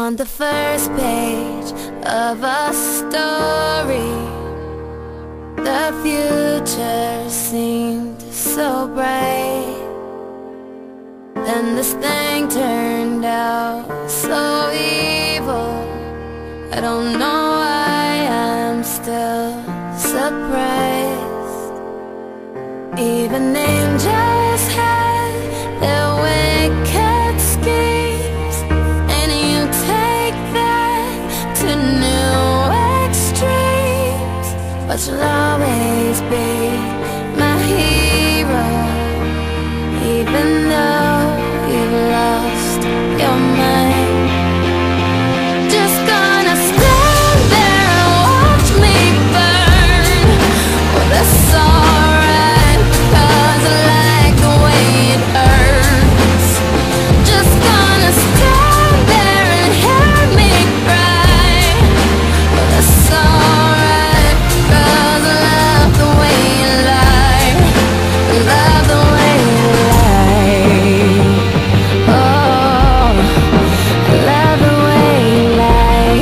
on the first page of a story. The future seemed so bright, then this thing turned out so evil. I don't know why I'm still surprised. Even angels had their wicked schemes, and you take that to new extremes. But you'll always be my hero, even though you've lost your mind. Just gonna stand there and watch me burn. Well, that's alright, 'cause I like the way it hurts. Just gonna stand there and hear me cry. Well, that's alright, 'cause I love the way you lie. I love the way you lie. Oh, I love the way you lie.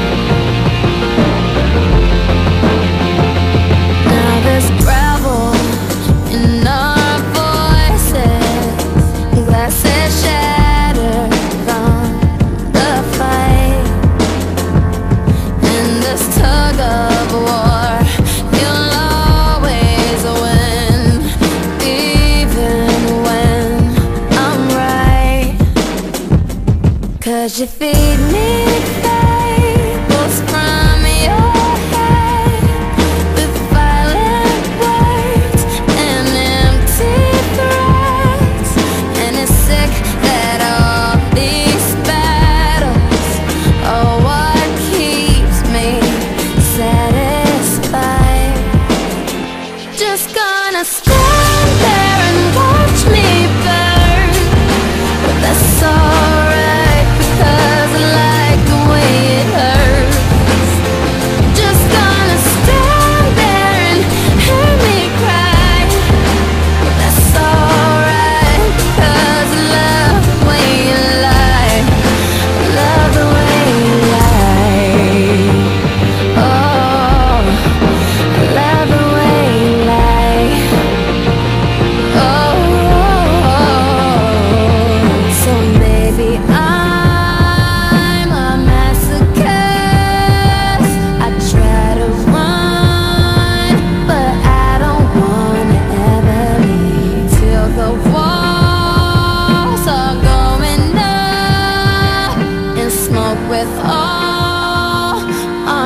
Now there's gravel in our voices, glasses shattered from the fight, and this tug of war, you'll always win, even when I'm right. 'Cause you feed me fables from your head, with violent words and empty threats. And it's sick that all these battles are what keeps me satisfied. Just gonna stand there and watch me burn. But that's alright, because I like the way it hurts. Just gonna stand there and hear me cry. But that's alright, because I love the way you lie. I love the way you lie. Oh, I love the way you lie. Oh, so maybe I'm a masochist. I try to run, but I don't wanna ever leave till the walls are going up in smoke with all our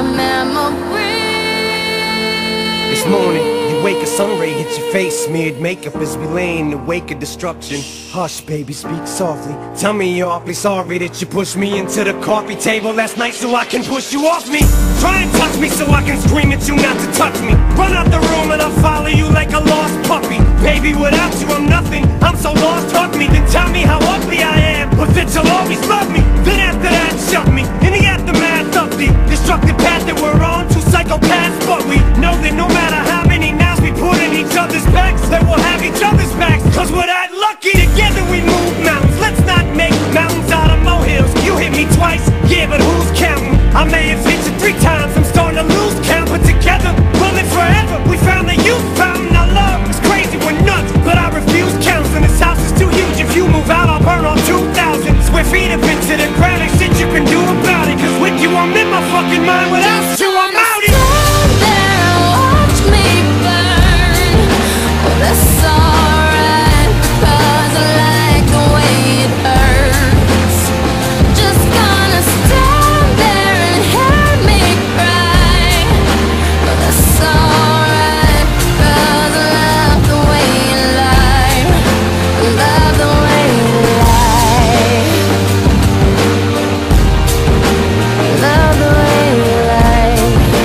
memories. This morning, you wake, a sun ray hits your face, smeared makeup as we lay in the wake of destruction. Hush, baby, speak softly. Tell me you're awfully sorry that you pushed me into the coffee table last night so I can push you off me. Try and touch me so I can scream at you not to touch me. Run out the room and I'll follow you like a lost puppy. Baby, without you I'm nothing, I'm so lost, hug me. Then tell me how ugly I am, but that you'll always love me. Then after that, shove me in the aftermath of the destructive path that we're on. Two psychopaths, but we know that no matter how many knives we put in each other's backs, that we'll have each other's backs. 'Cause we're that lucky, together we move mountains. Let's not make mountains out of molehills. You hit me twice, yeah, but who's counting? I may have hit you 3 times, I'm starting to lose count. But together, we'll live forever. We found the youth fountain. Our love is crazy, we're nuts, but I refuse counseling. This house is too huge, if you move out I'll burn all 2,000 square feet of it to the ground. Ain't shit you can do about it, 'cause with you I'm in my fucking mind, without you I'm out it. Stand there and watch me burn. Well, that's alright, 'cause I like the way it hurts. Just gonna stand there and hear me cry. Well, that's alright, 'cause I love the way you lie. I love the way you lie. I love the way you lie.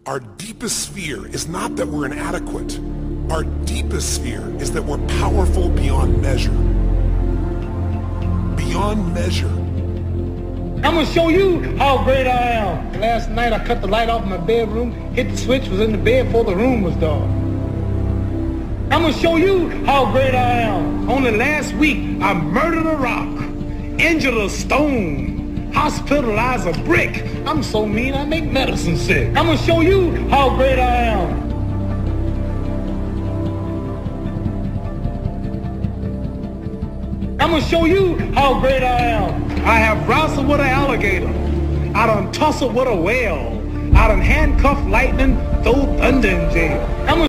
Our deepest fear is not that we're inadequate. Our deepest fear is that we're powerful beyond measure. Beyond measure. I'm gonna show you how great I am. Last night I cut the light off in my bedroom, hit the switch, was in the bed before the room was dark. I'm gonna show you how great I am. Only last week I murdered a rock, injured a stone, hospitalized a brick. I'm so mean I make medicine sick. I'm gonna show you how great I am. I'm gonna show you how great I am. I have wrestled with an alligator. I done tussled with a whale. I done handcuffed lightning, throw thunder in jail.